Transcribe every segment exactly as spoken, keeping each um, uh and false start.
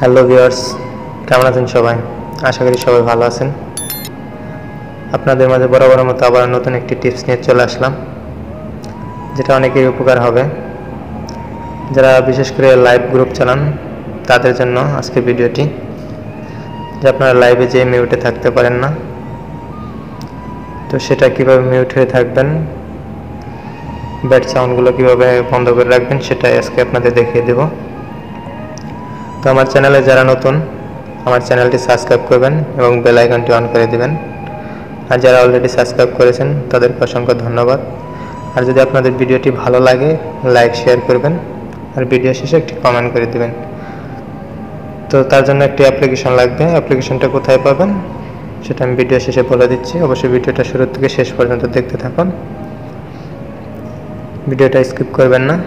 Hello viewers, কেমন আছেন সবাই? আশা করি সবাই ভালো আছেন। আপনাদের মাঝে বরাবরের মতো আবার নতুন একটি টিপস নিয়ে চলে আসলাম, যেটা অনেকেরই উপকার হবে। যারা বিশেষ করে লাইভ গ্রুপ চালান তাদের জন্য আজকে ভিডিওটি, যে আপনারা লাইভে যেয়ে মিউটে থাকতে পারেন না, তো সেটা কিভাবে মিউট হয়ে থাকবেন, ব্যাড সাউন্ডগুলো কিভাবে বন্ধ করে রাখবেন, সেটাই আজকে আপনাদের দেখিয়ে দেব। তো আমার চ্যানেলে যারা নতুন, আমার চ্যানেলটি সাবস্ক্রাইব করবেন এবং বেল আইকনটি অন করে দিবেন। আর যারা অলরেডি সাবস্ক্রাইব করেছেন তাদেরকে অসংখ্য ধন্যবাদ। আর যদি আপনাদের ভিডিওটি ভালো লাগে, লাইক শেয়ার করবেন আর ভিডিও শেষে একটি কমেন্ট করে দিবেন। তো তার জন্য একটি অ্যাপ্লিকেশন লাগবে। অ্যাপ্লিকেশনটা কোথায় পাবেন সেটা আমি ভিডিও শেষে বলে দিচ্ছি। অবশ্যই ভিডিওটা শুরু থেকে শেষ পর্যন্ত দেখতে থাকুন, ভিডিওটা স্কিপ করবেন না।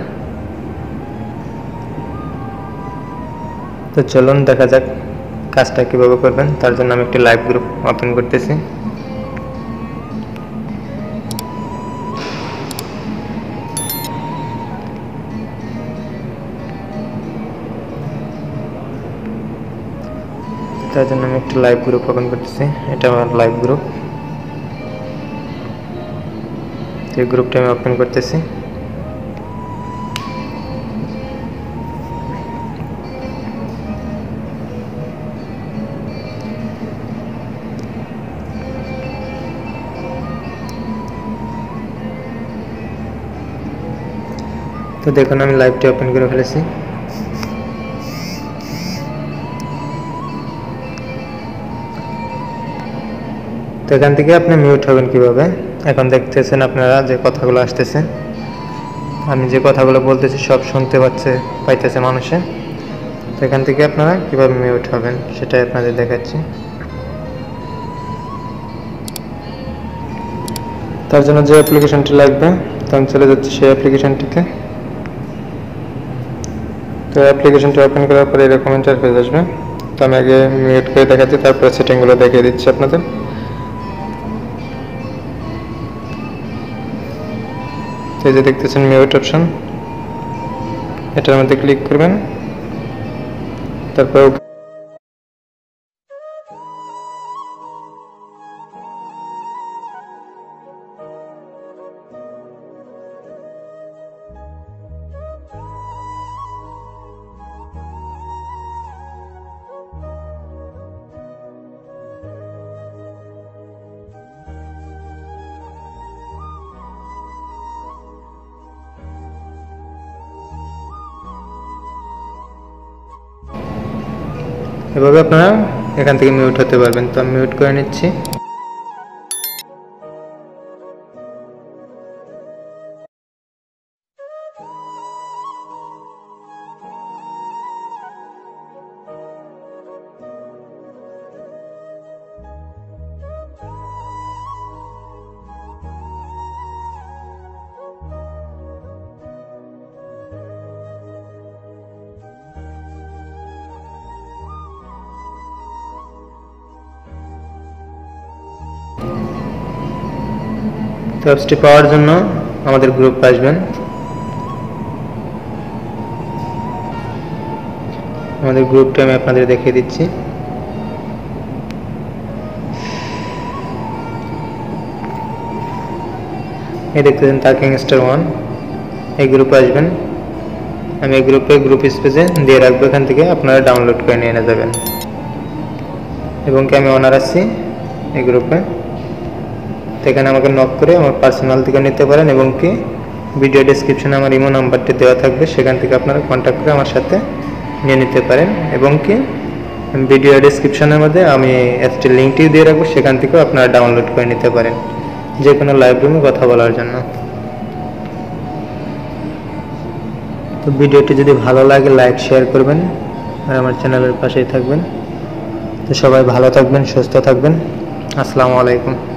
তো চলুন দেখা যাক কাজটা কিভাবে করবেন। তার জন্য আমি একটি লাইভ গ্রুপ ওপেন করতেছি। তার জন্য আমি একটি লাইভ গ্রুপ ওপেন করতেছি। এটা আমার লাইভ গ্রুপ। এই গ্রুপটা আমি ওপেন করতেছি। তো দেখুন আমি লাইভটি ওপেন করে ফেলেছি। তো এখান থেকে আপনি মিউট হবেন কিভাবে, এখন দেখতেছেন আপনারা যে কথাগুলো আসতেছে, আমি যে কথাগুলো বলতেছি সব শুনতে পাচ্ছে পাইতেছে মানুষে। তো এখান থেকে আপনারা কিভাবে মিউট হবেন সেটাই আপনাদের দেখাচ্ছি। তার জন্য যে অ্যাপ্লিকেশনটি লাগবে, তো আমি চলে যাচ্ছি সেই অ্যাপ্লিকেশনটিতে। তো অ্যাপ্লিকেশনটি ওপেন করার পরে এরকম ইন্টারফেস আসবে। তো আমি আগে মিউট করে দেখাচ্ছি, তারপরে সেটিংগুলো দেখিয়ে দিচ্ছি আপনাদের। এই যে দেখতেছেন মিউট অপশন, এটার মধ্যে ক্লিক করবেন। তারপর এভাবে আপনারা এখান থেকে মিউট হতে পারবেন। তো আমি মিউট করে নিচ্ছি। অ্যাপসটি পাওয়ার জন্য আমাদের গ্রুপ আসবেন। আমাদের গ্রুপটা আমি আপনাদের দেখিয়ে দিচ্ছি। এই দেখতেছেন টার্কিং স্টার ওয়ান, এই গ্রুপে আসবেন। আমি এই গ্রুপে গ্রুপ স্পেসে দিয়ে রাখবো, এখান থেকে আপনারা ডাউনলোড করে নিয়ে যাবেন। এবং কি আমি অনার আছি এই গ্রুপে, এখানে আমাকে নক করে আমার পার্সোনাল থেকে নিতে পারেন। এবং কি ভিডিও ডেসক্রিপশনে আমার ইমো নাম্বারটি দেওয়া থাকবে, সেখান থেকে আপনারা কন্ট্যাক্ট করে আমার সাথে নিয়ে নিতে পারেন। এবং কি ভিডিও ডেসক্রিপশনের মধ্যে আমি অ্যাপসটির লিঙ্কটি দিয়ে রাখবো, সেখান থেকেও আপনারা ডাউনলোড করে নিতে পারেন যে কোনো লাইভ রুমে কথা বলার জন্য। তো ভিডিওটি যদি ভালো লাগে লাইক শেয়ার করবেন আর আমার চ্যানেলের পাশেই থাকবেন। তো সবাই ভালো থাকবেন, সুস্থ থাকবেন। আসসালামু আলাইকুম।